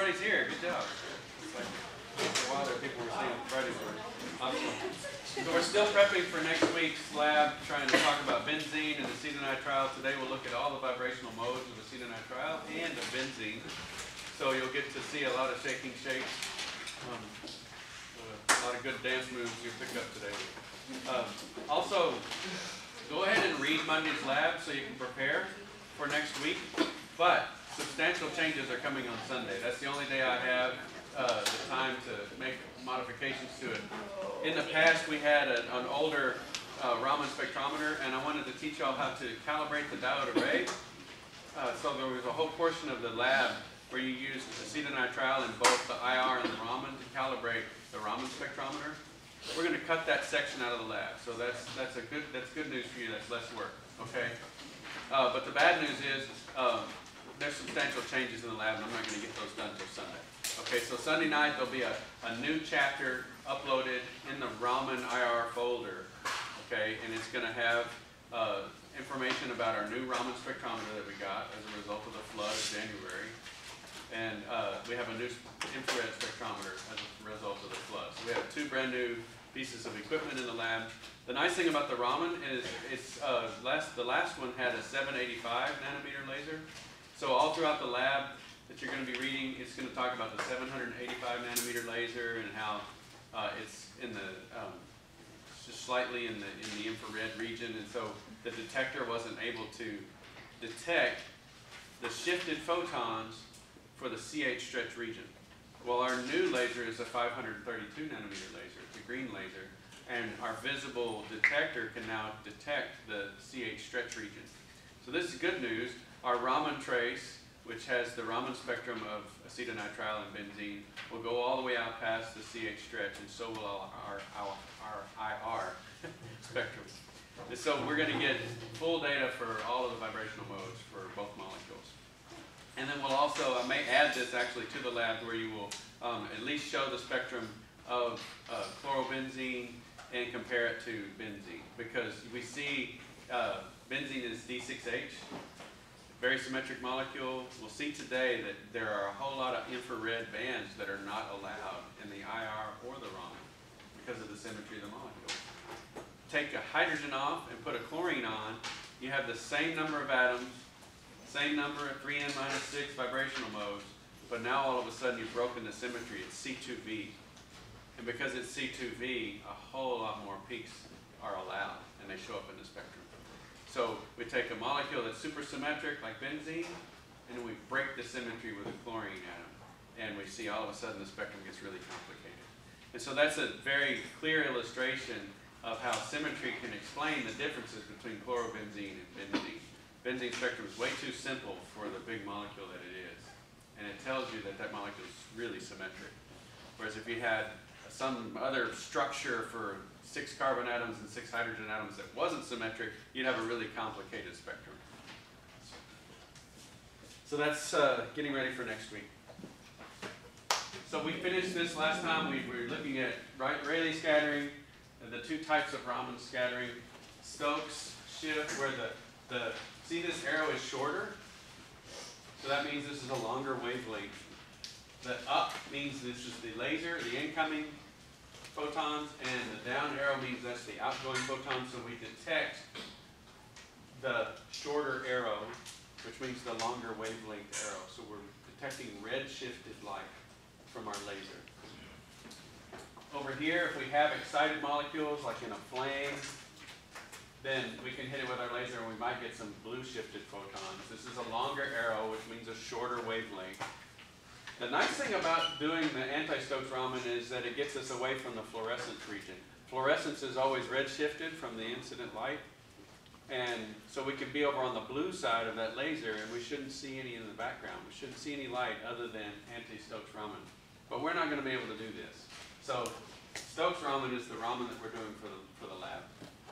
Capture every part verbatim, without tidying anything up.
everybody's here. Good job. It's like, for a while there, people were saying Fridays were optional. So we're still prepping for next week's lab, trying to talk about benzene and acetonitrile. Today we'll look at all the vibrational modes of acetonitrile and of benzene. So you'll get to see a lot of shaking shakes, um, a lot of good dance moves you'll pick up today. Um, also, go ahead and read Monday's lab so you can prepare for next week. But substantial changes are coming on Sunday. That's the only day I have uh, the time to make modifications to it. In the past, we had a, an older uh, Raman spectrometer, and I wanted to teach y'all how to calibrate the diode array. Uh, so there was a whole portion of the lab where you used acetonitrile in both the I R and the Raman to calibrate the Raman spectrometer. We're going to cut that section out of the lab, so that's that's a good that's good news for you. That's less work, okay? Uh, but the bad news is um, there's substantial changes in the lab, and I'm not going to get those done until Sunday. Okay, so Sunday night there'll be a, a new chapter uploaded in the Raman I R folder, okay, and it's going to have uh, information about our new Raman spectrometer that we got as a result of the flood of January, and uh, we have a new infrared spectrometer as a result of the flood. So we have two brand new pieces of equipment in the lab. The nice thing about the Raman is it's uh, last, the last one had a seven eighty-five nanometer laser. So all throughout the lab that you're going to be reading, it's going to talk about the seven eighty-five nanometer laser and how uh, it's in the um, just slightly in the in the infrared region, and so the detector wasn't able to detect the shifted photons for the C H stretch region. Well, our new laser is a five thirty-two nanometer laser, it's a green laser, and our visible detector can now detect the C H stretch region. So this is good news. Our Raman trace, which has the Raman spectrum of acetonitrile and benzene, will go all the way out past the C H stretch, and so will our, our, our, our I R spectrum. And so we're going to get full data for all of the vibrational modes for both molecules. And then we'll also, I may add this actually to the lab where you will um, at least show the spectrum of uh, chlorobenzene and compare it to benzene. Because we see uh, benzene is D six H, very symmetric molecule. We'll see today that there are a whole lot of infrared bands that are not allowed in the I R or the Raman because of the symmetry of the molecule. Take a hydrogen off and put a chlorine on, you have the same number of atoms, same number of three N minus six vibrational modes, but now all of a sudden you've broken the symmetry. It's C two V. And because it's C two V, a whole lot more peaks are allowed, and they show up in the spectrum. So we take a molecule that's supersymmetric, like benzene, and then we break the symmetry with a chlorine atom, and we see all of a sudden the spectrum gets really complicated. And so that's a very clear illustration of how symmetry can explain the differences between chlorobenzene and benzene. Benzene spectrum is way too simple for the big molecule that it is. And it tells you that that molecule is really symmetric. Whereas if you had some other structure for six carbon atoms and six hydrogen atoms that wasn't symmetric, you'd have a really complicated spectrum. So that's uh, getting ready for next week. So we finished this last time. We were looking at Rayleigh scattering, and the two types of Raman scattering. Stokes shift, where the, the see this arrow is shorter, so that means this is a longer wavelength. The up means this is the laser, the incoming photons, and the down arrow means that's the outgoing photons, so we detect the shorter arrow, which means the longer wavelength arrow. So we're detecting red-shifted light from our laser. Over here, if we have excited molecules, like in a flame, then we can hit it with our laser and we might get some blue shifted photons. This is a longer arrow, which means a shorter wavelength. The nice thing about doing the anti-Stokes Raman is that it gets us away from the fluorescence region. Fluorescence is always red shifted from the incident light. And so we could be over on the blue side of that laser and we shouldn't see any in the background. We shouldn't see any light other than anti-Stokes Raman. But we're not going to be able to do this. So Stokes Raman is the Raman that we're doing for the, for the lab.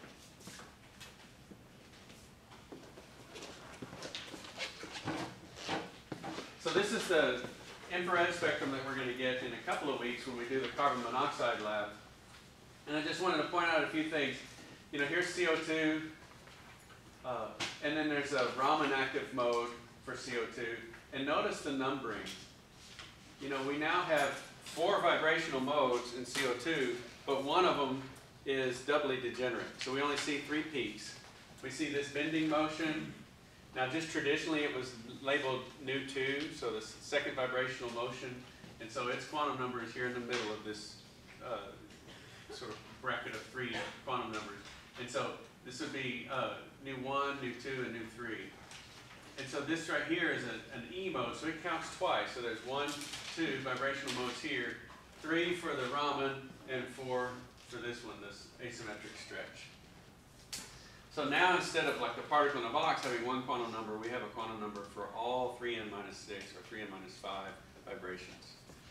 So this is the infrared spectrum that we're going to get in a couple of weeks when we do the carbon monoxide lab. And I just wanted to point out a few things. You know, here's C O two, uh, and then there's a Raman active mode for C O two. And notice the numbering. you know, we now have four vibrational modes in C O two, but one of them is doubly degenerate. So we only see three peaks. We see this bending motion. Now just traditionally it was labeled nu two, so the second vibrational motion. And so its quantum number is here in the middle of this uh, sort of bracket of three quantum numbers. And so this would be uh, nu one, nu two, and nu three. And so this right here is a, an E mode, so it counts twice. So there's one, two vibrational modes here, three for the Raman, and four for this one, this asymmetric stretch. So now instead of like the particle in a box having one quantum number, we have a quantum number for all three n minus six or three n minus five vibrations.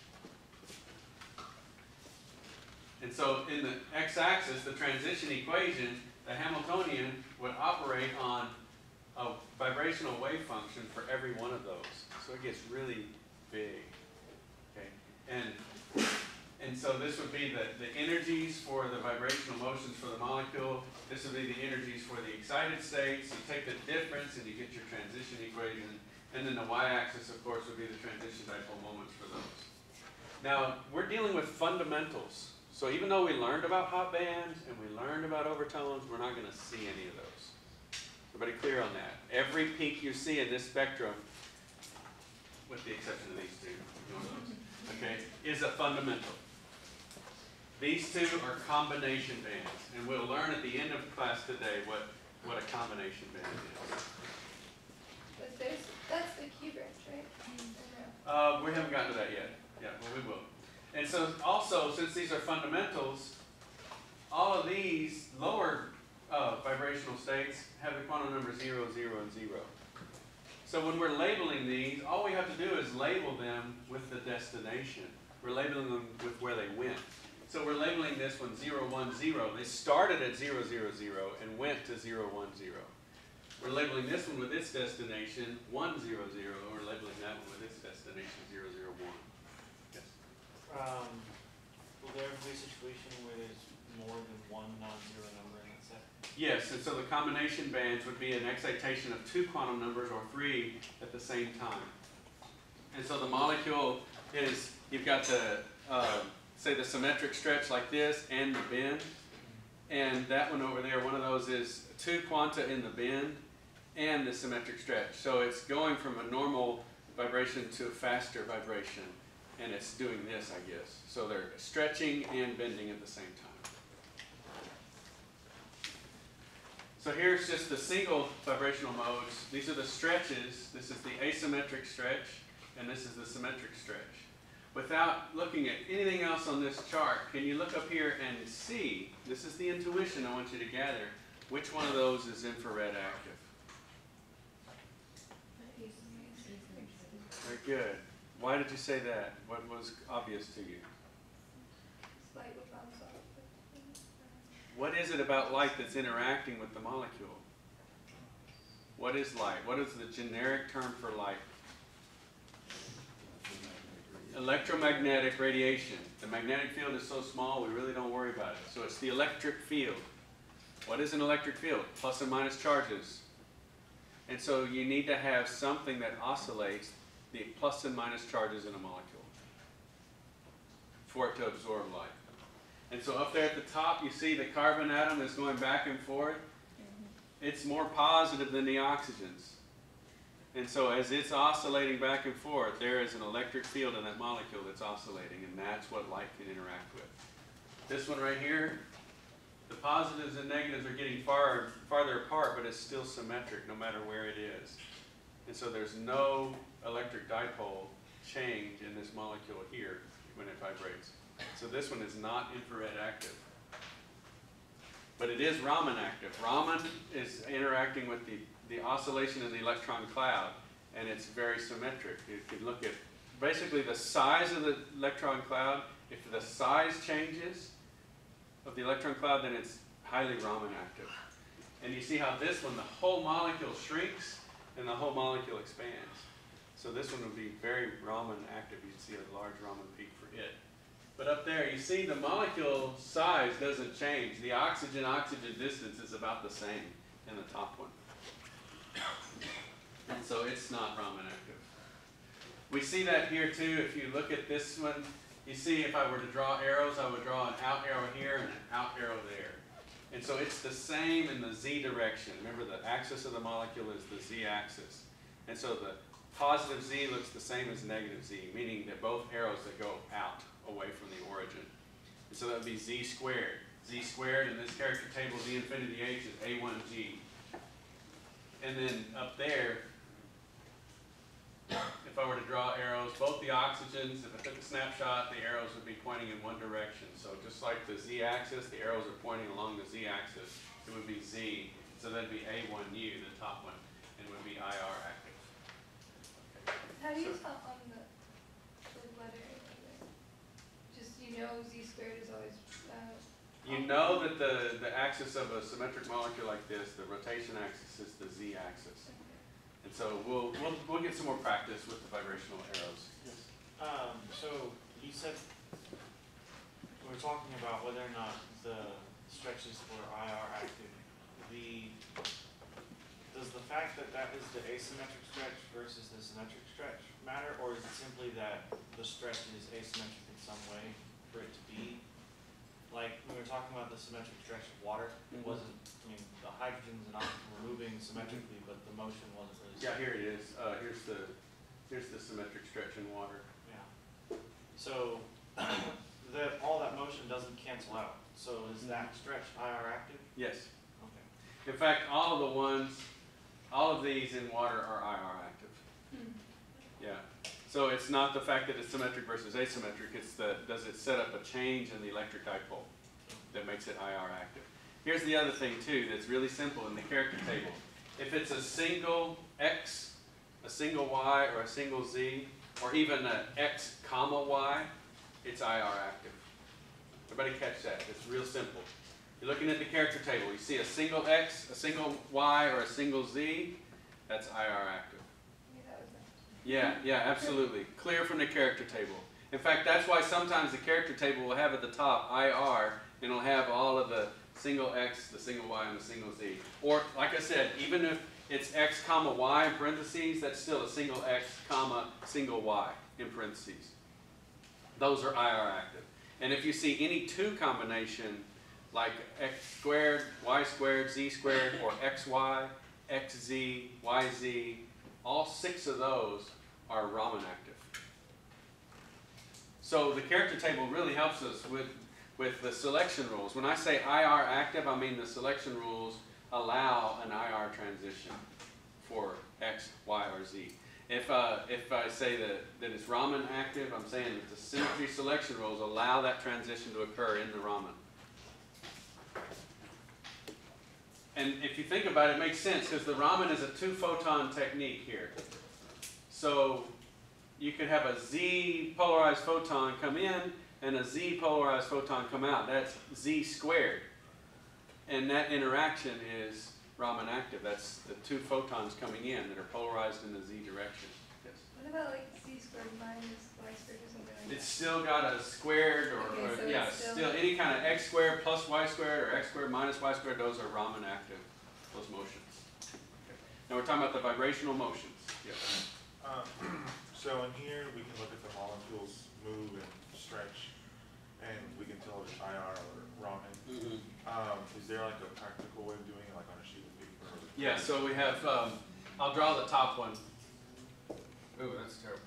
And so in the x-axis, the transition equation, the Hamiltonian would operate on a vibrational wave function for every one of those. So it gets really big. Okay? And, and so this would be the, the energies for the vibrational motions for the molecule. This would be the energies for the excited states. You take the difference and you get your transition equation. And then the y-axis, of course, would be the transition dipole moments for those. Now, we're dealing with fundamentals. So even though we learned about hot bands and we learned about overtones, we're not going to see any of those. Everybody clear on that? Every peak you see in this spectrum, with the exception of these two, okay, is a fundamental. These two are combination bands, and we'll learn at the end of class today what, what a combination band is. But there's, that's the Q branch, right? Uh, we haven't gotten to that yet. Yeah, well, we will. And so also, since these are fundamentals, all of these lower uh, vibrational states have the quantum number zero, zero, and zero. So when we're labeling these, all we have to do is label them with the destination. We're labeling them with where they went. So we're labeling this one zero, one, zero. They started at zero, zero, zero and went to zero, one, zero. We're labeling this one with its destination one, zero, zero, and we're labeling that one with its destination zero, zero, one. Yes? Um, will there be a situation where there's more than one non-zero number in that set? Yes, and so the combination bands would be an excitation of two quantum numbers or three at the same time. And so the molecule is, you've got the, uh, say the symmetric stretch like this and the bend. And that one over there, one of those is two quanta in the bend and the symmetric stretch. So it's going from a normal vibration to a faster vibration. And it's doing this, I guess. So they're stretching and bending at the same time. So here's just the single vibrational modes. These are the stretches. This is the asymmetric stretch, and this is the symmetric stretch. Without looking at anything else on this chart, can you look up here and see, this is the intuition I want you to gather, which one of those is infrared active? Very good. Why did you say that? What was obvious to you? Light will bounce off. What is it about light that's interacting with the molecule? What is light? What is the generic term for light? Electromagnetic radiation. The magnetic field is so small we really don't worry about it. So it's the electric field. What is an electric field? Plus and minus charges. And so you need to have something that oscillates the plus and minus charges in a molecule for it to absorb light. And so up there at the top you see the carbon atom is going back and forth. It's more positive than the oxygens. And so as it's oscillating back and forth, there is an electric field in that molecule that's oscillating, and that's what light can interact with. This one right here, the positives and negatives are getting far, farther apart, but it's still symmetric no matter where it is. And so there's no electric dipole change in this molecule here when it vibrates. So this one is not infrared active. But it is Raman active. Raman is interacting with the, the oscillation in the electron cloud, and it's very symmetric. You can look at basically the size of the electron cloud. If the size changes of the electron cloud, then it's highly Raman active. And you see how this one, the whole molecule shrinks, and the whole molecule expands. So this one would be very Raman active. You'd see a large Raman peak for it. But up there, you see the molecule size doesn't change. The oxygen-oxygen distance is about the same in the top one. And so it's not Raman active. We see that here too. If you look at this one, you see if I were to draw arrows, I would draw an out arrow here and an out arrow there. And so it's the same in the z direction. Remember, the axis of the molecule is the z-axis. And so the positive z looks the same as negative z, meaning that both arrows that go out away from the origin. And so that would be z squared. Z squared in this character table, z infinity h is a one g. And then up there, if I were to draw arrows, both the oxygens, if I took a snapshot, the arrows would be pointing in one direction. So just like the z-axis, the arrows are pointing along the z-axis, it would be z. So that'd be a one u, the top one, and would be I R active. How do you So- tell on the, the lettering of it? Just, you know, z squared is always, uh. You know that the, the axis of a symmetric molecule like this, the rotation axis is the z-axis. And so we'll, we'll, we'll get some more practice with the vibrational arrows. Yes. Um, so you said, we were talking about whether or not the stretches were I R active. The, does the fact that that is the asymmetric stretch versus the symmetric stretch matter, or is it simply that the stretch is asymmetric in some way for it to be? Like, when we were talking about the symmetric stretch of water, it Mhm. wasn't, I mean, the hydrogens and oxygen were moving symmetrically, but the motion wasn't really. Yeah, here it is. Uh, here's the, here's the symmetric stretch in water. Yeah. So, that, all that motion doesn't cancel out. So is that stretch I R active? Yes. Okay. In fact, all of the ones, all of these in water are I R active. Hmm. Yeah. So it's not the fact that it's symmetric versus asymmetric, it's the, does it set up a change in the electric dipole that makes it I R active. Here's the other thing too that's really simple in the character table. If it's a single X, a single Y, or a single Z, or even an X comma Y, it's I R active. Everybody catch that? It's real simple. You're looking at the character table. You see a single X, a single Y, or a single Z, that's I R active. Maybe that was that. Yeah, yeah, absolutely. Clear from the character table. In fact, that's why sometimes the character table will have at the top I R, and it'll have all of the single X, the single Y, and the single Z. Or, like I said, even if it's X comma Y in parentheses, that's still a single X comma single Y in parentheses. Those are I R active. And if you see any two combination, like X squared, Y squared, Z squared, or X Y, X Z, Y Z, all six of those are Raman active. So the character table really helps us with, with the selection rules. When I say I R active, I mean the selection rules allow an I R transition for X, Y, or Z. If, uh, if I say that, that it's Raman active, I'm saying that the symmetry selection rules allow that transition to occur in the Raman. And if you think about it, it makes sense because the Raman is a two-photon technique here. So you could have a Z polarized photon come in and a Z polarized photon come out. That's Z squared. And that interaction is Raman active. That's the two photons coming in that are polarized in the Z direction. Yes. What about like z squared minus y squared or something like that? It's still got a squared or, Okay, or so yeah, it's still- still any kind of x squared plus y squared or x squared minus y squared, those are Raman active, those motions. Okay. Now we're talking about the vibrational motions. Yes. Um, so in here, we can look at the molecules move and stretch, and we can tell if it's I R or Raman. Mm-hmm. Um, is there like a practical way of doing it, like on a sheet of paper? Or Yeah, so we have, um, I'll draw the top one. Ooh, that's terrible.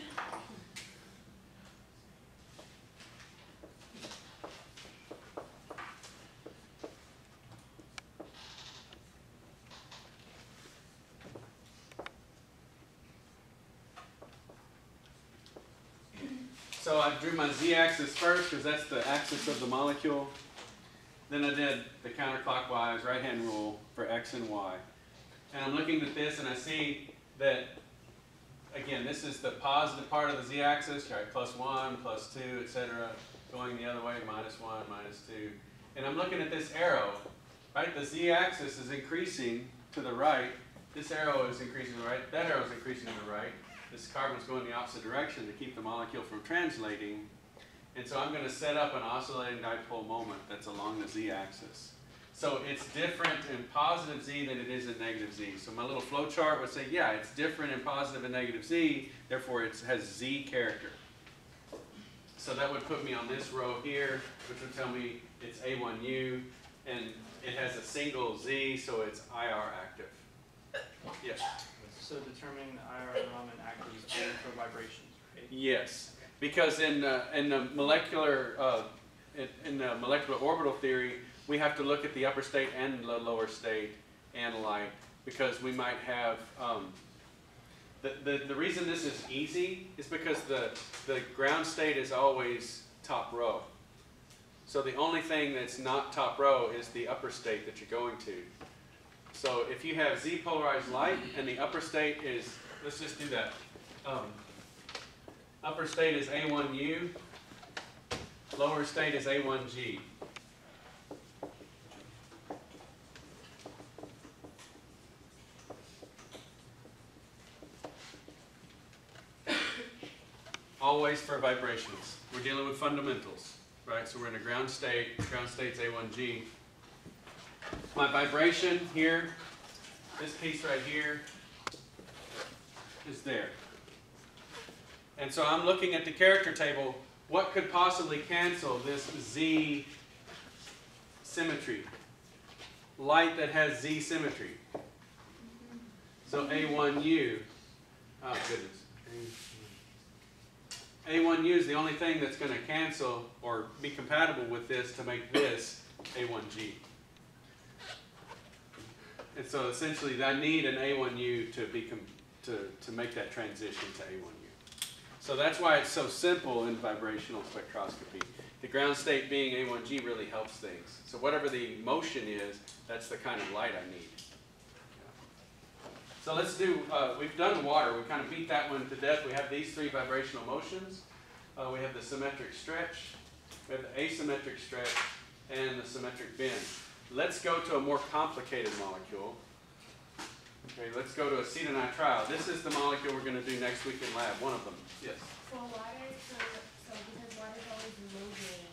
So I drew my z-axis first because that's the axis of the molecule. Then I did the counterclockwise right-hand rule for x and y. And I'm looking at this and I see that, again, this is the positive part of the z-axis, right? Plus one, plus two, et cetera. Going the other way, minus one, minus two. And I'm looking at this arrow, right? The z-axis is increasing to the right. This arrow is increasing to the right. That arrow is increasing to the right. This carbon's going the opposite direction to keep the molecule from translating. And so I'm going to set up an oscillating dipole moment that's along the z-axis. So it's different in positive Z than it is in negative Z. So my little flow chart would say, yeah, it's different in positive and negative Z, therefore it has Z character. So that would put me on this row here, which would tell me it's A one U, and it has a single Z, so it's I R active. Yes? So determining the I R element active is only for vibrations, right? Yes, because in, uh, in the molecular, uh, in, in the molecular orbital theory, we have to look at the upper state and the lower state analyte, because we might have, um, the, the, the reason this is easy is because the, the ground state is always top row. So the only thing that's not top row is the upper state that you're going to. So if you have Z polarized light and the upper state is, let's just do that. Um, upper state is A one U, lower state is A one G. Always for vibrations. We're dealing with fundamentals, right? So we're in a ground state. Ground state's A one G. My vibration here, this piece right here, is there. And so I'm looking at the character table. What could possibly cancel this Z symmetry? Light that has Z symmetry. So A one U. Oh, goodness. A one U is the only thing that's going to cancel or be compatible with this to make this A one G. And so essentially I need an A one U to, be com to, to make that transition to A one U. So that's why it's so simple in vibrational spectroscopy. The ground state being A one G really helps things. So whatever the motion is, that's the kind of light I need. So let's do, uh, we've done water. We kind of beat that one to death. We have these three vibrational motions. Uh, we have the symmetric stretch, we have the asymmetric stretch, and the symmetric bend. Let's go to a more complicated molecule. Okay, let's go to acetonitrile. This is the molecule we're going to do next week in lab, one of them. Yes? For water, so, so because water is always moving,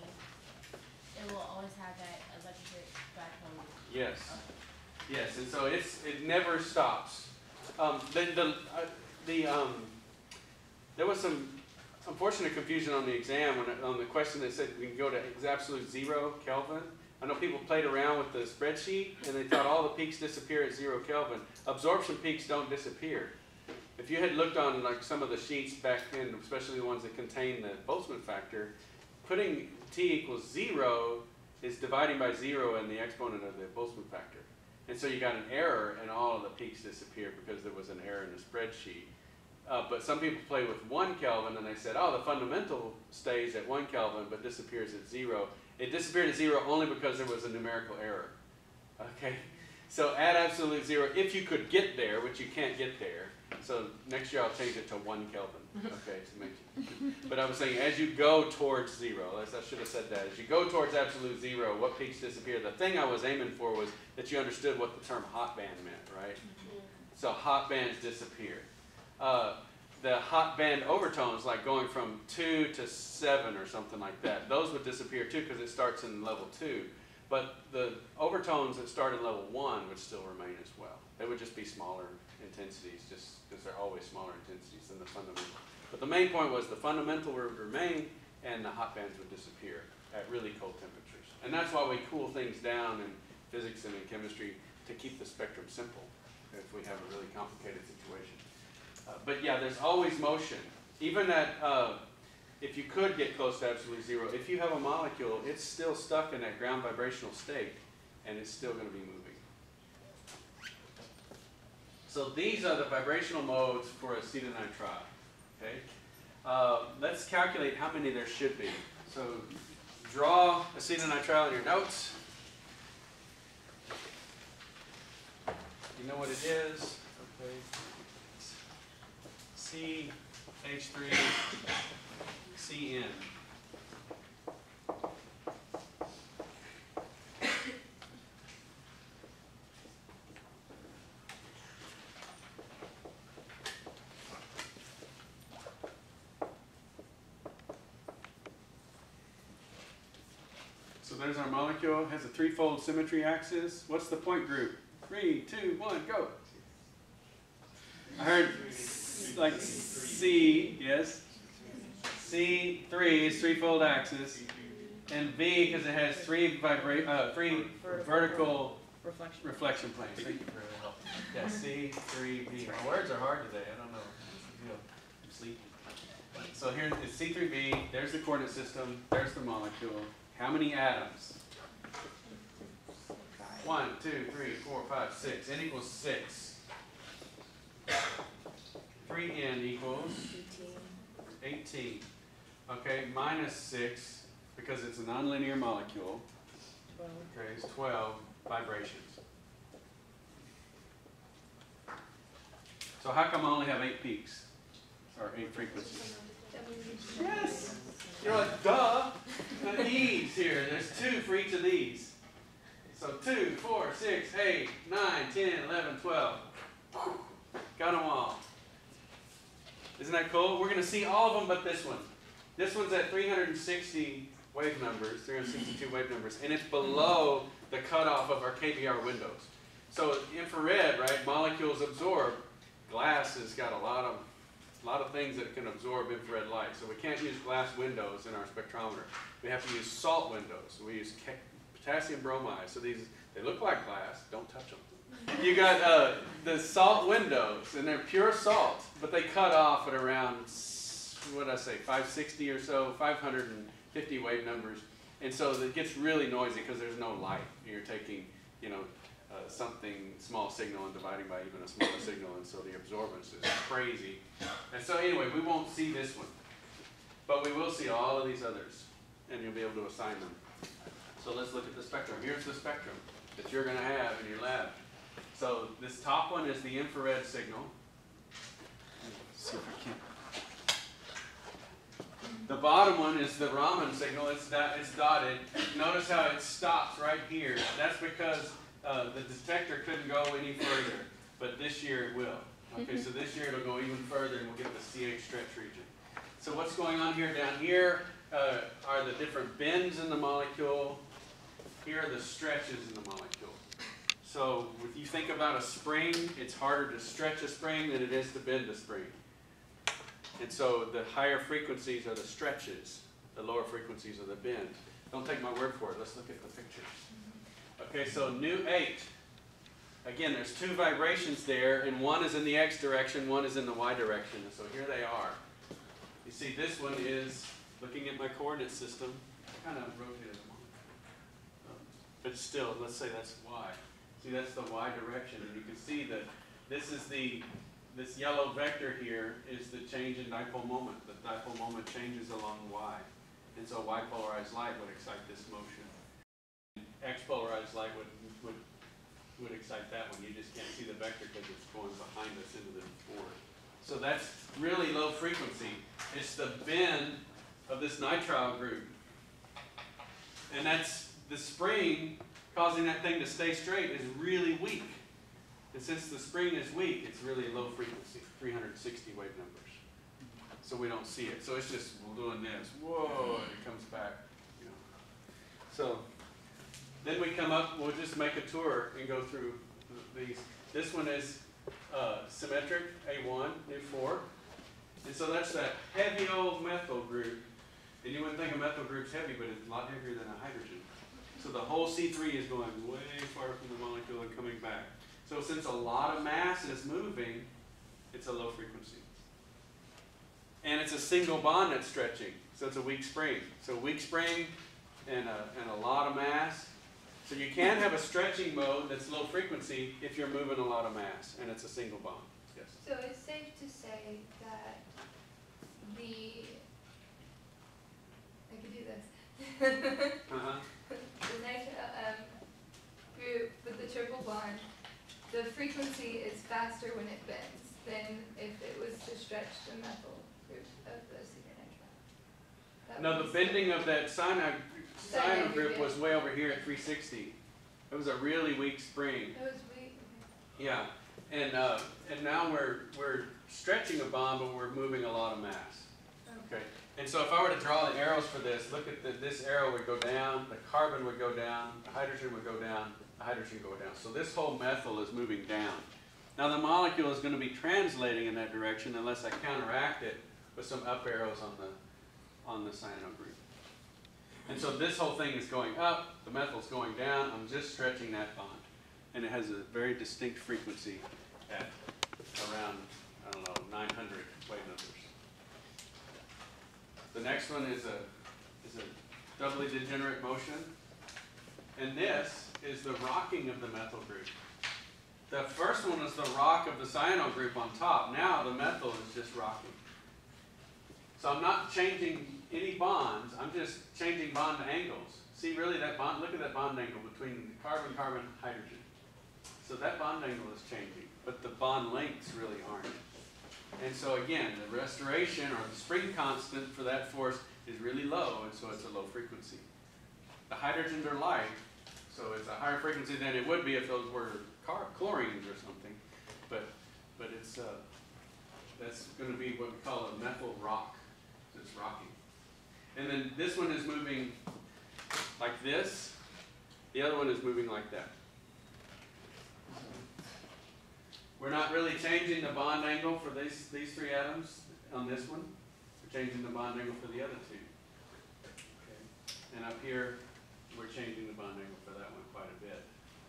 it will always have that electric backbone. Yes. Yes, and so it's, it never stops. Um, the, the, uh, the, um, there was some unfortunate confusion on the exam when, on the question that said we can go to absolute zero Kelvin. I know people played around with the spreadsheet and they thought all the peaks disappear at zero Kelvin. Absorption peaks don't disappear. If you had looked on like some of the sheets back then, especially the ones that contain the Boltzmann factor, putting T equals zero is dividing by zero and the exponent of the Boltzmann factor. And so you got an error and all of the peaks disappeared because there was an error in the spreadsheet. Uh, but some people play with one Kelvin and they said, oh, the fundamental stays at one Kelvin but disappears at zero. It disappeared at zero only because there was a numerical error. Okay? So at absolute zero, if you could get there, which you can't get there, so next year I'll change it to one Kelvin. Okay, to make it. But I was saying, as you go towards zero, I should have said that. As you go towards absolute zero, what peaks disappear? The thing I was aiming for was that you understood what the term hot band meant, right? So hot bands disappear. Uh, the hot band overtones, like going from two to seven or something like that, those would disappear too because it starts in level two. But the overtones that start in level one would still remain as well. They would just be smaller intensities, just because they're always smaller intensities than the fundamental. But the main point was the fundamental would remain and the hot bands would disappear at really cold temperatures. And that's why we cool things down in physics and in chemistry to keep the spectrum simple if we have a really complicated situation. Uh, but yeah, there's always motion. Even at, uh, if you could get close to absolute zero, if you have a molecule, it's still stuck in that ground vibrational state and it's still going to be moving. So these are the vibrational modes for acetonitrile. Okay? Uh, let's calculate how many there should be. So draw acetonitrile in your notes. You know what it is. Okay. C H three C N. So So there's our molecule, has a threefold symmetry axis. What's the point group? Three, two, one, go. I heard s- like C, yes. C three is threefold axis, and V because it has three vibra- uh, three vertical Reflection. reflection planes. Thank you for the help. Yeah, C three V. My words are hard today. I don't know. What's the deal? I'm sleepy. So here is C three V. There's the coordinate system. There's the molecule. How many atoms? One, two, three, four, five, six. N equals six. three N equals eighteen. Okay, minus six, because it's a nonlinear molecule. Okay, it's twelve vibrations. So how come I only have eight peaks? Or eight frequencies? Yes! You're like, duh! The E's here, there's two for each of these. So two, four, six, eight, nine, ten, eleven, twelve. Got them all. Isn't that cool? We're going to see all of them but this one. This one's at three hundred sixty wave numbers, three hundred sixty-two wave numbers, and it's below the cutoff of our K B R windows. So infrared, right, molecules absorb. Glass has got a lot of, a lot of things that can absorb infrared light. So we can't use glass windows in our spectrometer. We have to use salt windows. We use potassium bromide. So these, they look like glass. Don't touch them. You got uh, the salt windows, and they're pure salt, but they cut off at around, what did I say, five sixty or so, five hundred fifty wave numbers. And so it gets really noisy because there's no light. You're taking, you know, uh, something, small signal and dividing by even a smaller signal, and so the absorbance is crazy. And so anyway, we won't see this one, but we will see all of these others, and you'll be able to assign them. So let's look at the spectrum. Here's the spectrum that you're going to have in your lab. So this top one is the infrared signal. Let's see if I can. The bottom one is the Raman signal. It's, that, it's dotted. Notice how it stops right here. That's because uh, the detector couldn't go any further, but this year it will. Okay, so this year it'll go even further, and we'll get the C H stretch region. So what's going on here? Down here uh, are the different bends in the molecule. Here are the stretches in the molecule. So if you think about a spring, it's harder to stretch a spring than it is to bend a spring. And so the higher frequencies are the stretches, the lower frequencies are the bends. Don't take my word for it. Let's look at the pictures. Okay, so nu eight. Again, there's two vibrations there, and one is in the X direction, one is in the Y direction. And so here they are. You see, this one is looking at my coordinate system. I kind of rotated them on. But still, let's say that's Y. See, that's the Y direction, and you can see that this is the, this yellow vector here is the change in dipole moment. The dipole moment changes along Y. And so Y polarized light would excite this motion. X polarized light would, would, would excite that one. You just can't see the vector because it's going behind us into the board. So that's really low frequency. It's the bend of this nitrile group. And that's the spring causing that thing to stay straight is really weak. And since the spring is weak, it's really low frequency, three hundred sixty wave numbers. So we don't see it. So it's just doing this. Whoa, and it comes back. You know. So then we come up, we'll just make a tour and go through these. This one is uh, symmetric, A one, nu four. And so that's that heavy old methyl group. And you wouldn't think a methyl group's heavy, but it's a lot heavier than a hydrogen. So the whole C three is going way far from the molecule and coming back. So since a lot of mass is moving, it's a low frequency. And it's a single bond that's stretching. So it's a weak spring. So weak spring and a, and a lot of mass. So you can have a stretching mode that's low frequency if you're moving a lot of mass and it's a single bond. Yes? So it's safe to say that the, I could do this. Uh-huh. The nitrile um, group with the triple bond, the frequency is faster when it bends than if it was to stretch the methyl group of the supernitrile. That No, would the be bending of that cyano, cyano Cyano group group, was way over here at three sixty. It was a really weak spring. That was weak. Yeah, and uh, and now we're we're stretching a bond, but we're moving a lot of mass. Oh, Okay, and so if I were to draw the arrows for this, look at the, this arrow would go down, the carbon would go down, the hydrogen would go down, the hydrogen would go down. So this whole methyl is moving down. Now the molecule is going to be translating in that direction unless I counteract it with some up arrows on the, on the cyano group. And so this whole thing is going up, the methyl's going down, I'm just stretching that bond. And it has a very distinct frequency at around, I don't know, nine hundred wave numbers. The next one is a, is a doubly degenerate motion. And this is the rocking of the methyl group. The first one was the rock of the cyano group on top. Now the methyl is just rocking. So I'm not changing any bonds, I'm just changing bond angles. See, really that bond, look at that bond angle between carbon, carbon, hydrogen. So that bond angle is changing, but the bond lengths really aren't. And so again, the restoration or the spring constant for that force is really low, and so it's a low frequency. The hydrogens are light, so it's a higher frequency than it would be if those were car chlorines or something. But but it's uh, that's going to be what we call a methyl rock. So it's rocking. And then this one is moving like this. The other one is moving like that. We're not really changing the bond angle for these, these three atoms on this one. We're changing the bond angle for the other two. Okay. And up here, we're changing the bond angle for that one quite a bit.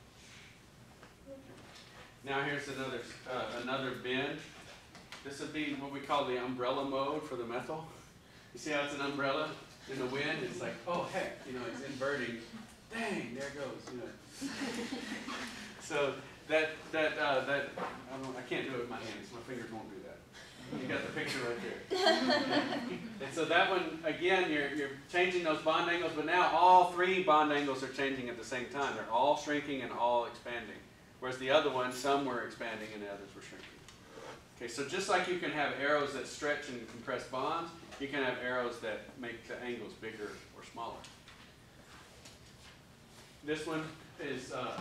Now here's another, uh, another bend. This would be what we call the umbrella mode for the methyl. You see how it's an umbrella in the wind? It's like, oh heck, you know, it's inverting. Dang, there it goes. You know. So that that uh, that I, don't, I can't do it with my hands. My fingers won't do that. You got the picture right there. And so that one again, you're you're changing those bond angles, but now all three bond angles are changing at the same time. They're all shrinking and all expanding. Whereas the other one, some were expanding and the others were shrinking. Okay, so just like you can have arrows that stretch and compress bonds, you can have arrows that make the angles bigger or smaller. This one is uh,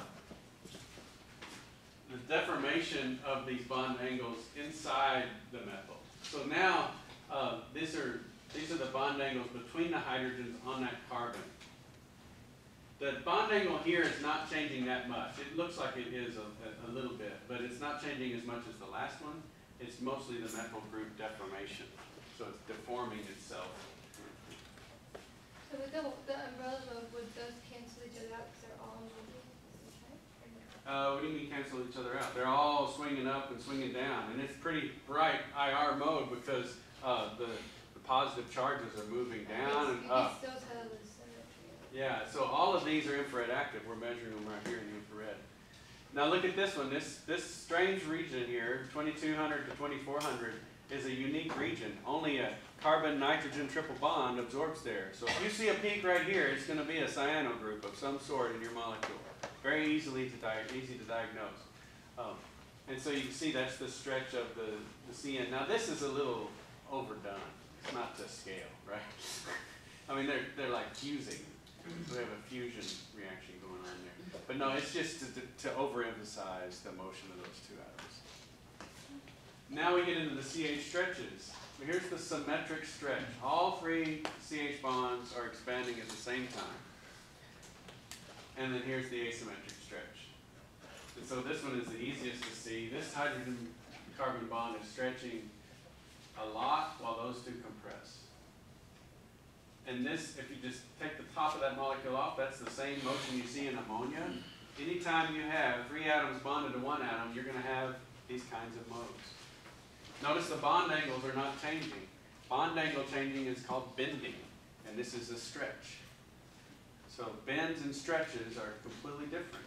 the deformation of these bond angles inside the methyl. So now uh, these are these are the bond angles between the hydrogens on that carbon. The bond angle here is not changing that much. It looks like it is a, a, a little bit, but it's not changing as much as the last one. It's mostly the methyl group deformation. So it's deforming itself. So with the, the umbrella mode, would those cancel each other out because they're all moving? Uh, what do you mean cancel each other out? They're all swinging up and swinging down. And it's pretty bright I R mode because uh, the, the positive charges are moving down and up. You can still tell the symmetry. Yeah, so all of these are infrared active. We're measuring them right here in the infrared. Now look at this one. This, this strange region here, twenty-two hundred to twenty-four hundred, is a unique region. Only a carbon-nitrogen triple bond absorbs there. So if you see a peak right here, it's going to be a cyano group of some sort in your molecule. Very easily to di easy to diagnose. Um, and so you can see that's the stretch of the, the C N. Now this is a little overdone. It's not to scale, right? I mean, they're, they're like fusing. So we have a fusion reaction going on there. But no, it's just to, to, to overemphasize the motion of those two atoms. Now we get into the C H stretches. Here's the symmetric stretch. All three C H bonds are expanding at the same time. And then here's the asymmetric stretch. And so this one is the easiest to see. This hydrogen-carbon bond is stretching a lot while those two compress. And this, if you just take the top of that molecule off, that's the same motion you see in ammonia. Anytime you have three atoms bonded to one atom, you're going to have these kinds of modes. Notice the bond angles are not changing. Bond angle changing is called bending, and this is a stretch. So bends and stretches are completely different.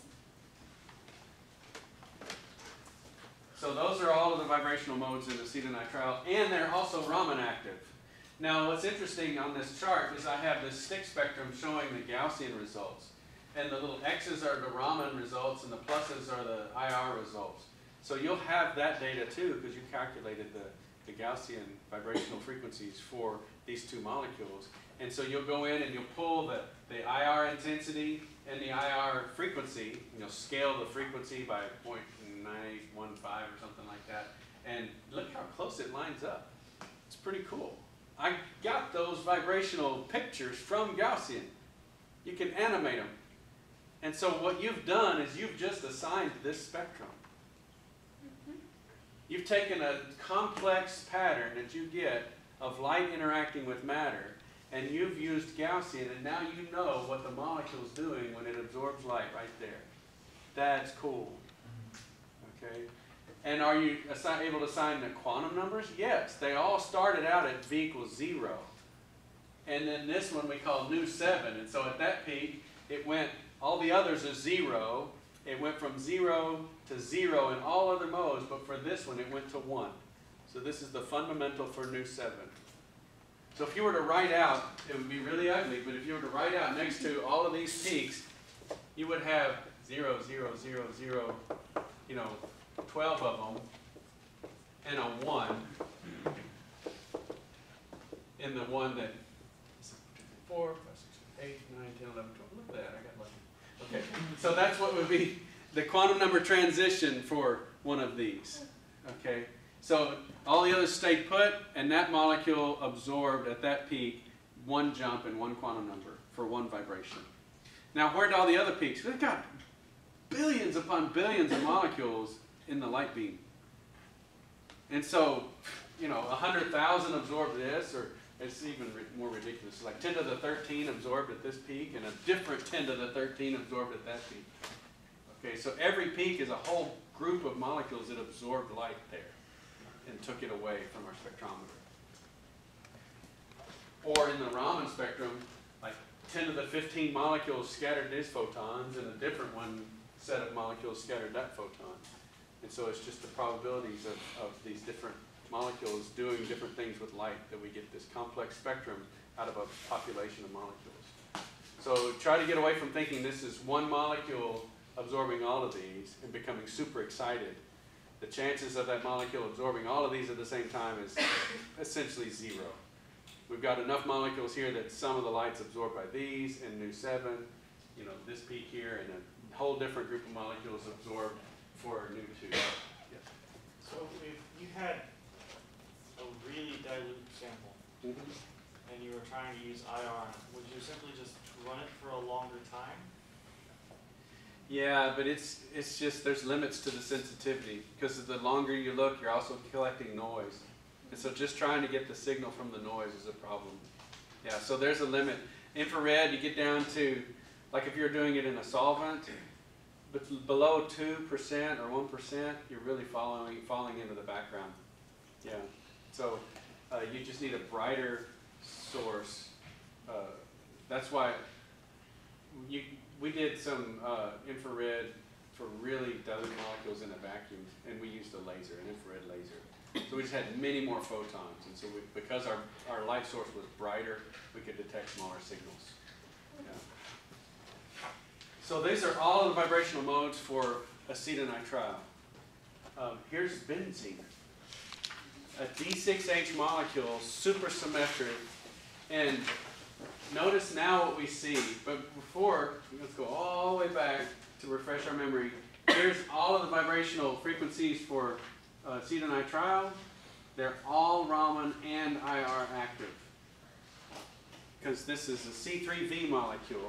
So those are all of the vibrational modes in acetonitrile, and they're also Raman active. Now what's interesting on this chart is I have this stick spectrum showing the Gaussian results. And the little X's are the Raman results and the pluses are the I R results. So you'll have that data too because you calculated the, the Gaussian vibrational frequencies for these two molecules. And so you'll go in and you'll pull the, the I R intensity and the I R frequency, and you'll scale the frequency by zero point nine eight one five or something like that. And look how close it lines up. It's pretty cool. I got those vibrational pictures from Gaussian. You can animate them. And so what you've done is you've just assigned this spectrum. You've taken a complex pattern that you get of light interacting with matter, and you've used Gaussian, and now you know what the molecule's doing when it absorbs light right there. That's cool. Okay? And are you assi- able to assign the quantum numbers? Yes. They all started out at V equals zero. And then this one we call nu seven. And so at that peak, it went, all the others are zero. It went from zero to zero in all other modes, but for this one, it went to one. So this is the fundamental for nu seven. So if you were to write out, it would be really ugly, but if you were to write out next to all of these peaks, you would have zero, zero, zero, zero, you know, twelve of them, and a one in the one that four, five, six, eight, nine, ten, eleven, twelve. Look at that, I got lucky. Okay, so that's what would be the quantum number transition for one of these. Okay, so all the others stayed put, and that molecule absorbed at that peak one jump and one quantum number for one vibration. Now, where did all the other peaks? They've got billions upon billions of molecules in the light beam. And so, you know, one hundred thousand absorbed this, or it's even more ridiculous. Like ten to the thirteen absorbed at this peak, and a different ten to the thirteen absorbed at that peak. Okay, so every peak is a whole group of molecules that absorbed light there and took it away from our spectrometer. Or in the Raman spectrum, like ten to the fifteen molecules scattered these photons, and a different one set of molecules scattered that photon. And so it's just the probabilities of, of these different molecules doing different things with light that we get this complex spectrum out of a population of molecules. So try to get away from thinking this is one molecule absorbing all of these and becoming super excited. The chances of that molecule absorbing all of these at the same time is essentially zero. We've got enough molecules here that some of the light's absorbed by these and nu seven, you know, this peak here, and a whole different group of molecules absorbed for nu two. Yeah. So if you had a really dilute sample, Mm-hmm. and you were trying to use I R, would you simply just run it for a longer time? Yeah, but it's it's just there's limits to the sensitivity, because the longer you look, you're also collecting noise, and so just trying to get the signal from the noise is a problem. Yeah, so there's a limit. Infrared, you get down to, like if you're doing it in a solvent, but below two percent or one percent, you're really following falling into the background. Yeah, so uh, you just need a brighter source. Uh, that's why you. We did some uh, infrared for really dilute molecules in a vacuum, and we used a laser, an infrared laser. So we just had many more photons, and so we, because our, our light source was brighter, we could detect smaller signals. Yeah. So these are all the vibrational modes for acetonitrile. Um, here's benzene, a D six H molecule, supersymmetric, and notice now what we see, but before, let's go all the way back to refresh our memory. Here's all of the vibrational frequencies for uh, acetonitrile. They're all Raman and I R active, because this is a C three V molecule.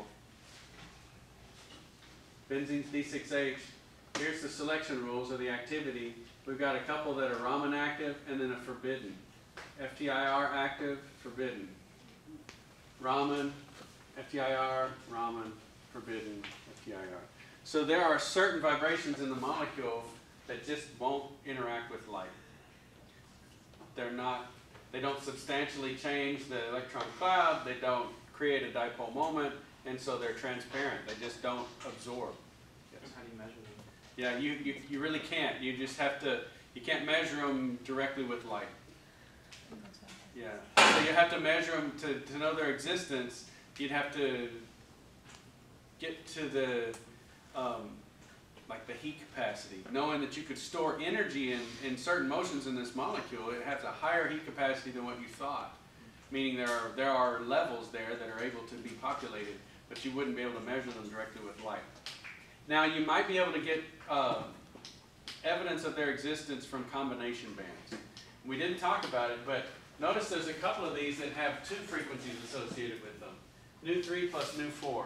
Benzene's D six H. Here's the selection rules of the activity. We've got a couple that are Raman active and then a forbidden. F T I R active, forbidden. Raman, F T I R, Raman, forbidden, F T I R. So there are certain vibrations in the molecule that just won't interact with light. They're not, they don't substantially change the electron cloud, they don't create a dipole moment, and so they're transparent. They just don't absorb. Yes. How do you measure them? Yeah, you, you, you really can't. You just have to, you can't measure them directly with light. Yeah, so you have to measure them to, to know their existence. You'd have to get to the, um, like the heat capacity. Knowing that you could store energy in, in certain motions in this molecule, it has a higher heat capacity than what you thought. Meaning there are, there are levels there that are able to be populated, but you wouldn't be able to measure them directly with light. Now you might be able to get uh, evidence of their existence from combination bands. We didn't talk about it, but Notice there's a couple of these that have two frequencies associated with them. Nu three plus Nu four.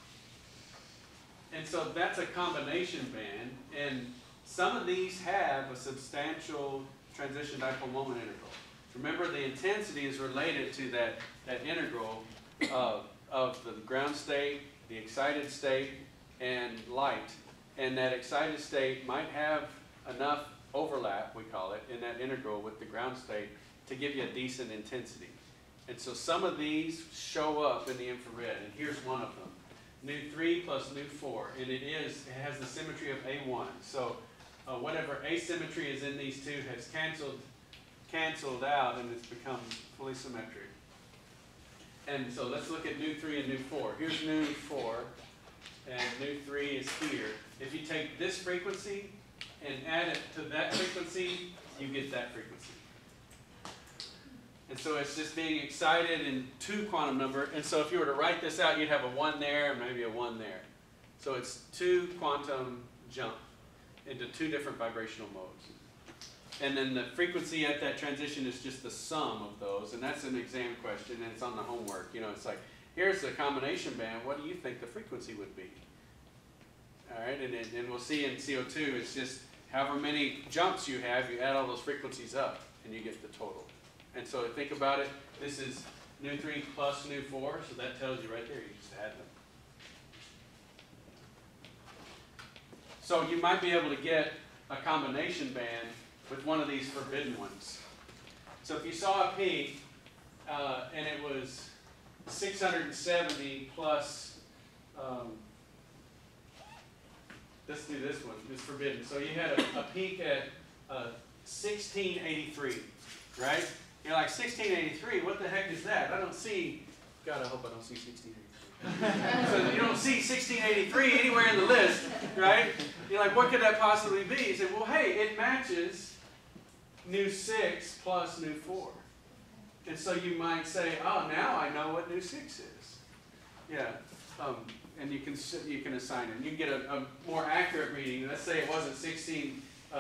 And so that's a combination band, and some of these have a substantial transition dipole moment integral. Remember, the intensity is related to that, that integral of, of the ground state, the excited state, and light. And that excited state might have enough overlap, we call it, in that integral with the ground state to give you a decent intensity. And so some of these show up in the infrared, and here's one of them. Nu three plus Nu four, and it is, it has the symmetry of A one. So uh, whatever asymmetry is in these two has canceled, canceled out, and it's become fully symmetric. And so let's look at Nu three and Nu four. Here's Nu four, and Nu three is here. If you take this frequency and add it to that frequency, you get that frequency. And so it's just being excited in two quantum number. And so if you were to write this out, you'd have a one there and maybe a one there. So it's two quantum jump into two different vibrational modes. And then the frequency at that transition is just the sum of those. And that's an exam question, and it's on the homework. You know, it's like, here's the combination band. What do you think the frequency would be? All right, and, and we'll see in C O two, it's just however many jumps you have, you add all those frequencies up, and you get the total. And so think about it, this is Nu three plus Nu four, so that tells you right there, you just add them. So you might be able to get a combination band with one of these forbidden ones. So if you saw a peak, uh, and it was six hundred seventy plus, um, let's do this one, it's forbidden. So you had a, a peak at uh, sixteen eighty-three, right? You're like, sixteen eighty-three, what the heck is that? I don't see, God, I hope I don't see sixteen eighty-three. So you don't see sixteen eighty-three anywhere in the list, right? You're like, what could that possibly be? You say, well, hey, it matches Nu six plus Nu four. And so you might say, oh, now I know what Nu six is. Yeah, um, and you can, you can assign it. You can get a, a more accurate reading. Let's say it wasn't sixteen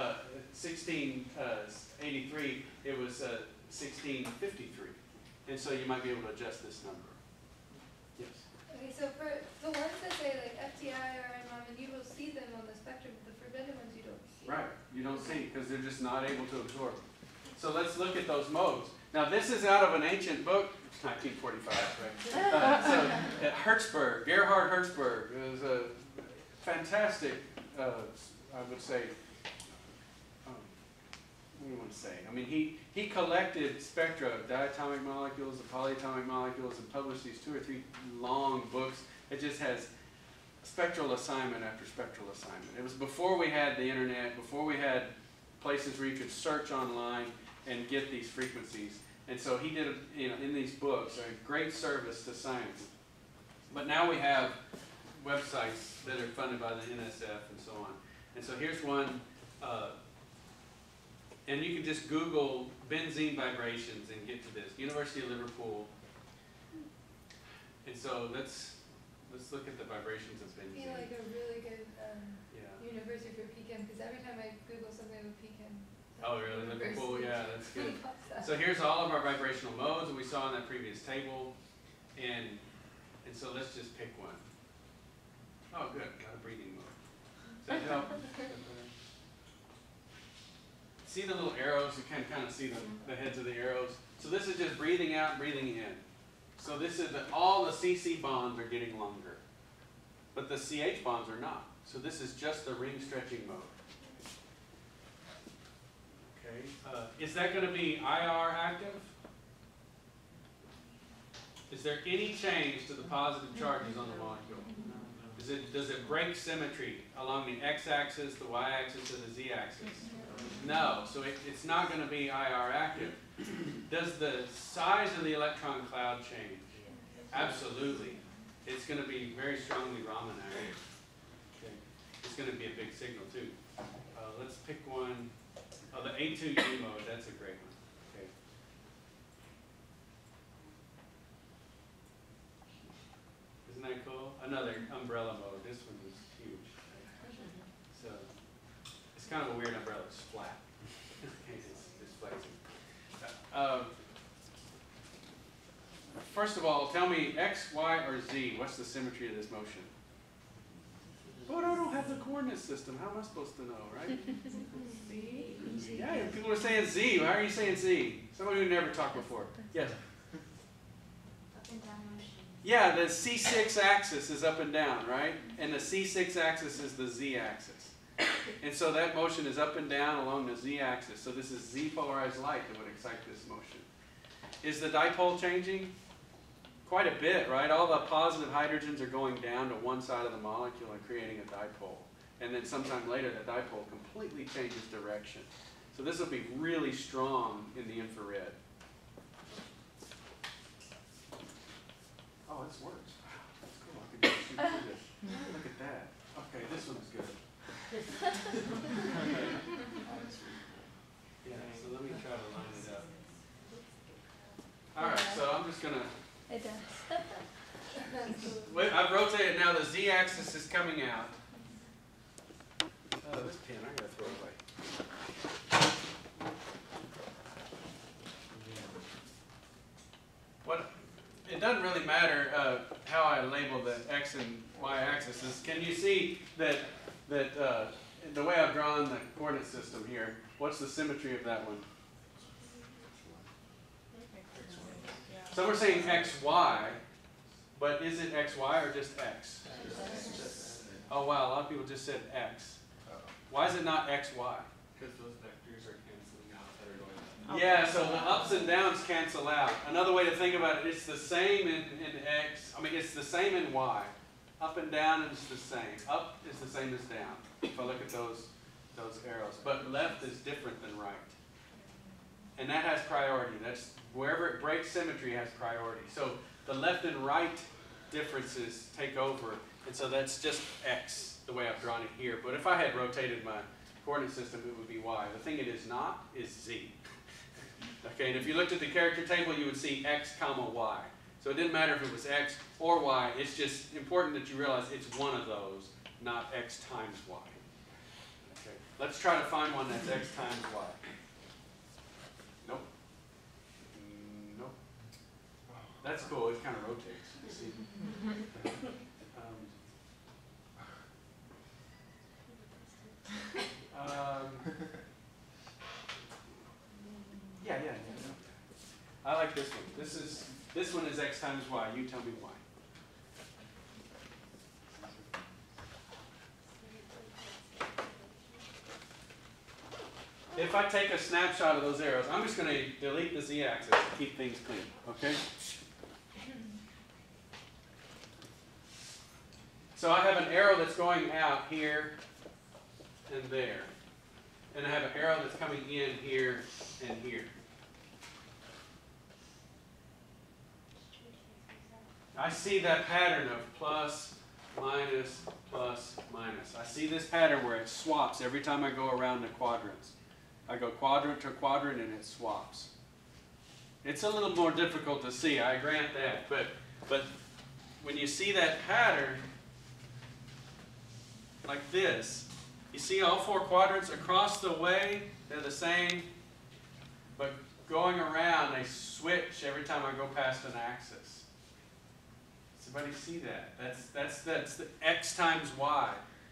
eighty-three, it was uh, sixteen fifty-three. And so you might be able to adjust this number. Yes? Okay, so for the ones that say like F T I or N Raman, you will see them on the spectrum, but the forbidden ones you don't see. Right, you don't see because they're just not able to absorb. So let's look at those modes. Now this is out of an ancient book, nineteen forty-five, right? Uh, so at Hertzberg, Gerhard Hertzberg is a fantastic, uh, I would say, um, what do you want to say? I mean, he, he collected spectra of diatomic molecules, of polyatomic molecules, and published these two or three long books. It just has spectral assignment after spectral assignment. It was before we had the internet, before we had places where you could search online and get these frequencies. And so he did, you know, in these books, a great service to science. But now we have websites that are funded by the N S F and so on. And so here's one, uh, and you can just Google benzene vibrations and get to this. University of Liverpool. And so let's let's look at the vibrations of I benzene. feel like a really good um, Yeah. university for P Chem, because every time I Google something with P Chem. Oh, really? Liverpool? Yeah, that's good. pops up. So here's all of our vibrational modes that we saw in that previous table. And, and so let's just pick one. Oh, good. Got a breathing mode. Does that help? See the little arrows? You can kind of see the, the heads of the arrows. So this is just breathing out, breathing in. So this is the, all the C C bonds are getting longer. But the C H bonds are not. So this is just the ring stretching mode. Okay. Uh, is that going to be I R active? Is there any change to the positive charges on the molecule? Is it, does it break symmetry along the x-axis, the y-axis, or the z-axis? No, so it, it's not going to be I R active. Does the size of the electron cloud change? Absolutely. It's going to be very strongly Raman active. Okay. It's going to be a big signal too. Uh, let's pick one. Oh, the A two E mode, that's a great one. Okay. Isn't that cool? Another umbrella mode. This one is huge. So it's kind of a weird umbrella. It's flat. It's displacing. Uh, first of all, tell me X, Y, or Z. What's the symmetry of this motion? But I don't have the coordinate system. How am I supposed to know, right? Yeah, people are saying Z. Why are you saying Z? Someone who never talked before. Yes. Up and down motion. Yeah, the C six axis is up and down, right? And the C six axis is the Z axis. And so that motion is up and down along the Z axis. So this is Z polarized light that would excite this motion. Is the dipole changing? Quite a bit, right? All the positive hydrogens are going down to one side of the molecule and creating a dipole. And then sometime later, the dipole completely changes direction. So this will be really strong in the infrared. Oh, this works. Wow, that's cool. I can just shoot through this. Look at that. Okay, this one's good. Yeah, so let me try to line it up. All right, so I'm just gonna, It does. wait, I've rotated now, the Z-axis is coming out. Oh, this pen, I gotta throw it away. What, it doesn't really matter uh, how I label the X and Y axes. Can you see that, that uh, the way I've drawn the coordinate system here, what's the symmetry of that one? Some are saying X, Y, but is it X, Y or just X? Oh wow, a lot of people just said X. Why is it not X, Y? Because those vectors are canceling out that are going up. Yeah, so the ups and downs cancel out. Another way to think about it, it's the same in, in X, I mean it's the same in Y. Up and down is the same. Up is the same as down. If I look at those, those arrows. But left is different than right. And that has priority. That's wherever it breaks symmetry has priority. So the left and right differences take over. And so that's just X, the way I've drawn it here. But if I had rotated my coordinate system, it would be Y. The thing it is not is Z. Okay, and if you looked at the character table, you would see X comma Y. So it didn't matter if it was X or Y. It's just important that you realize it's one of those, not X times Y. Okay, let's try to find one that's X times Y. Nope. Mm, nope. That's cool. It kind of rotates. You see? um, um, yeah, yeah, yeah. I like this one. This is this one is X times Y. You tell me why. If I take a snapshot of those arrows, I'm just going to delete the Z-axis to keep things clean, okay? So I have an arrow that's going out here and there. And I have an arrow that's coming in here and here. I see that pattern of plus, minus, plus, minus. I see this pattern where it swaps every time I go around the quadrants. I go quadrant to quadrant and it swaps. It's a little more difficult to see, I grant that, but, but when you see that pattern like this, you see all four quadrants across the way, they're the same, but going around they switch every time I go past an axis. Does everybody see that? That's, that's, that's the X times Y.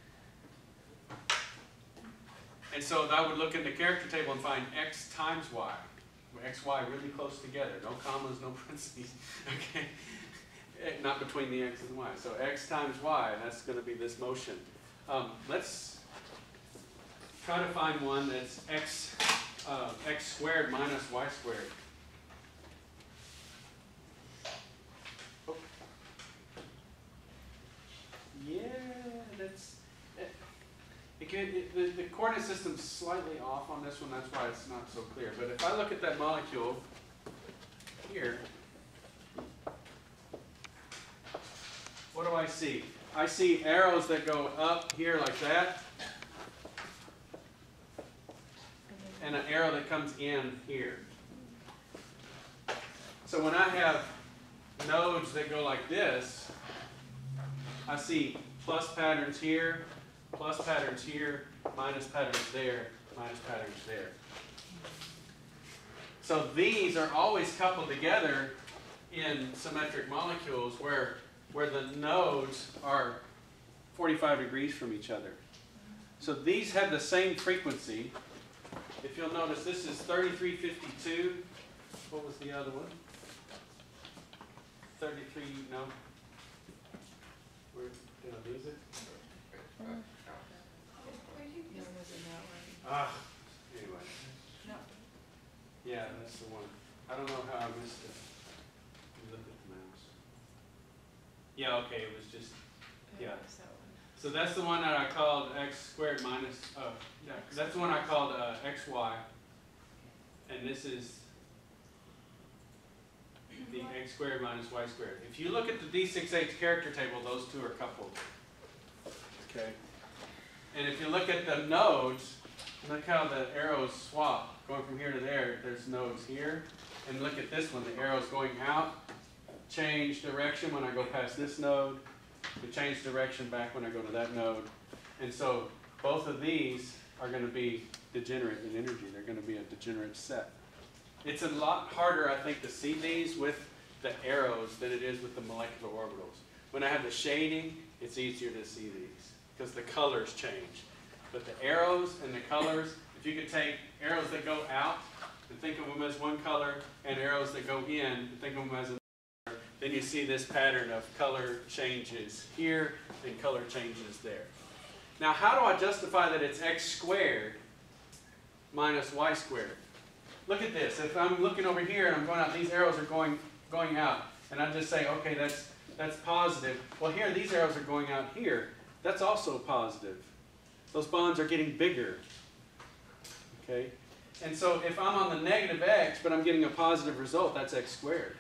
And so I would look in the character table and find X times Y. X, Y really close together. No commas, no parentheses. Okay? Not between the X and Y. So X times Y, that's going to be this motion. Um, let's try to find one that's X, uh, X squared minus Y squared. Oh. Yeah, that's... It can, it, the, the coordinate system's slightly off on this one, that's why it's not so clear. But if I look at that molecule here, what do I see? I see arrows that go up here like that, and an arrow that comes in here. So when I have nodes that go like this, I see plus patterns here, plus patterns here, minus patterns there, minus patterns there. So these are always coupled together in symmetric molecules where, where the nodes are forty-five degrees from each other. So these have the same frequency. If you'll notice, this is thirty-three fifty-two. What was the other one? thirty-three, no. Where, did I lose it? Ah, anyway. No. Yeah, that's the one. I don't know how I missed it. Look at the mouse. Yeah, okay, it was just, yeah. So that's the one that I called x squared minus, oh, yeah, that's the one I called uh, xy. And this is the x squared minus y squared. If you look at the D six H character table, those two are coupled. Okay. And if you look at the nodes, look how the arrows swap. Going from here to there, there's nodes here. And look at this one, the arrow's going out. Change direction when I go past this node. To change direction back when I go to that node. And so both of these are going to be degenerate in energy. They're going to be a degenerate set. It's a lot harder, I think, to see these with the arrows than it is with the molecular orbitals. When I have the shading, it's easier to see these because the colors change. But the arrows and the colors, if you could take arrows that go out and think of them as one color and arrows that go in and think of them as another, then you see this pattern of color changes here and color changes there. Now, how do I justify that it's x squared minus y squared? Look at this. If I'm looking over here and I'm going out, these arrows are going, going out. And I just say, okay, that's, that's positive. Well, here, these arrows are going out here. That's also positive. Those bonds are getting bigger. Okay? And so if I'm on the negative x, but I'm getting a positive result, that's x squared.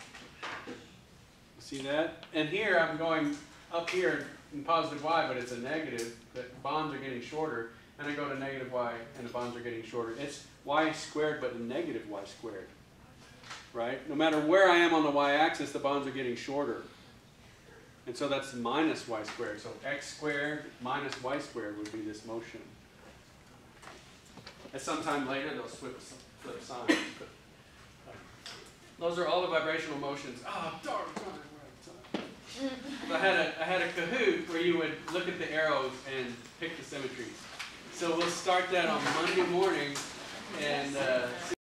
See that? And here I'm going up here in positive y, but it's a negative. The bonds are getting shorter. And I go to negative y, and the bonds are getting shorter. It's y squared, but a negative y squared. Right? No matter where I am on the y-axis, the bonds are getting shorter. And so that's minus y squared. So x squared minus y squared would be this motion. At some time later, they'll flip, flip signs. But, uh, those are all the vibrational motions. Ah, oh, darn, darn. I had a I had a Kahoot where you would look at the arrows and pick the symmetries. So we'll start that on Monday morning and uh,